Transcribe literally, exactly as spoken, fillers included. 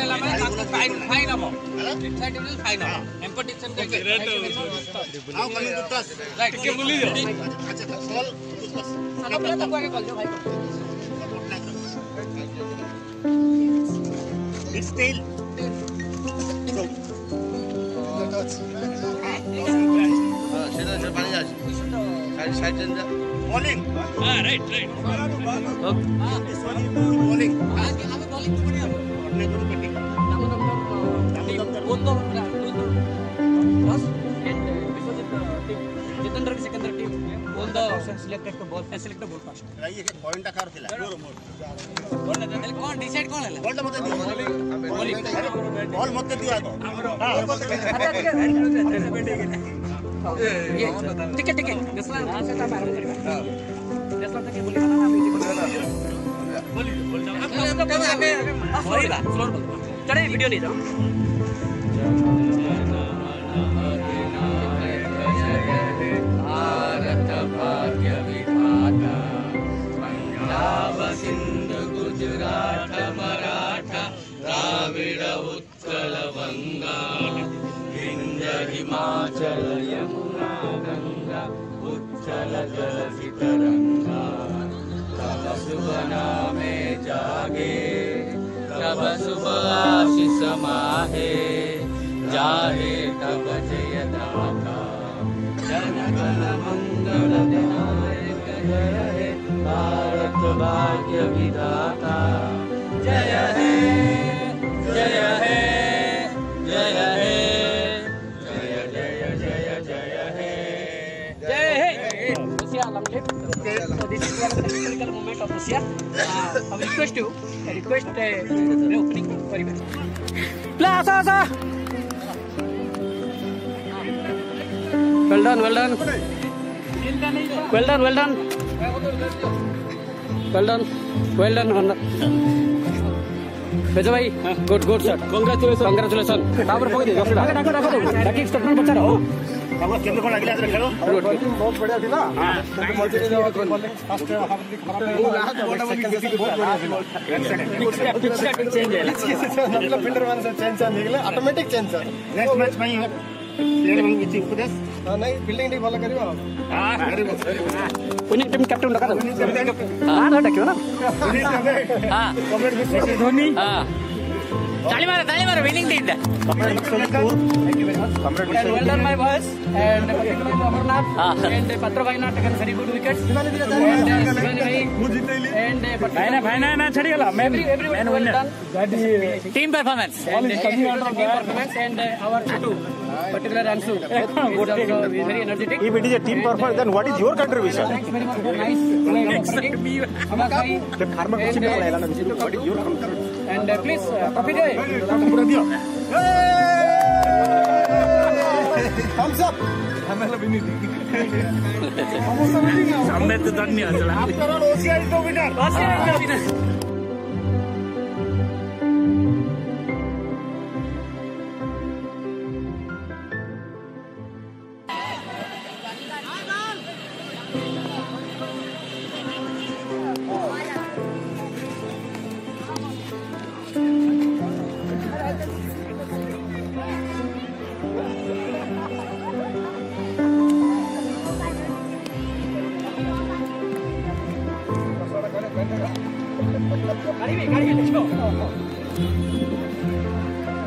ହେଲା ମାନେ ତାକୁ ଫାଇନ୍ ଫାଇନ୍ ହବ ଇନସାଇଡ୍ ଫାଇନ୍ ହବ ଏମ୍ପଟିସନ୍ ଆଉ କଲି ଗୁପ୍ତା ରାଇଟ୍ ଟିକେ ବୁଲି ଦିଅ ଆଚ୍ଛା ସଲ୍ ସାନ ପିଲା ତାକୁ ଆଗେ କଲ୍ ଦିଅ ଭାଇ It's tail. So. সেটা সেটা পানি যাচ্ছে সাইড সাইড রেঞ্জ Bowling. हां राइट राइट Bowling. आगे आगे बॉलिंग बढ़िया अपने को बैटिंग. दामोदर बोतो बस and before the team Jitendra की Sikandar team bowl the selected to ball select ball fast ये पॉइंट कार थिला. बोल ना कौन डिसाइड कौन है बॉल मत दियो. बॉलिंग बॉल मत दियो आगो. ये टिके टिके जसला से ता मार करिबा जसला तक बोली ना बोली बोली बोल जाओ अब तब आगे होइला फ्लोर बोल चढ़े वीडियो नहीं जाओ भारत भाग्य विधाता पंजाब सिंध गुजरात मराठा द्राविड़ उत्कल बंगा विंध्य हिमाचल यमुना गंगा उच्चल जलधि तरंगा तब शुभ नामे जागे तब शुभ आशीष माहे जाहे तब जय दाता जन गण मंगल दायक जय हे भारत भाग्य विधाता जय हे जय हे जय हे Okay. So this is one of the historical moment of Russia. Uh, I will request you, I request uh, the opening very well. Plaza, sir. Well done, well done. Well done, well done. Well done, well done. Bejo bhai, good, good sir. Congratulations, congratulations. Power poi de, dakho dakho dakho. Dakhi statement bachara ho. अब केंद्र को लगिला खेलो बहुत बढ़िया थी ना हां multi जगह first half खराब चेंज है मतलब फील्डर वन से चेंज आ निकले automatic change sir next match में प्लेयर में किसी उपदेश नहीं फील्डिंग ठीक भलो करियो हां very good winning team captain लगा दो हां ना क्यों ना हां कमेंट धोनी हां ताली मारो ताली मारो विनिंग टीम दा well done my boys and Amarnath and Patro bhai not taken very good wickets and and bhai na bhai na na chhadi gala man man well done team performance and team performance and our Chotu particular Ansu is also very energetic. If it is a team performance then what is your contribution? Thanks very much nice Amak bhai the karma kuch nahi lagna what is your contribution and please trophy de पूरा दियो thumbs up हमें winning सामने तो धन्य चला after all OCI को winner OCI को winner गाड़ी में गाड़ी में let's go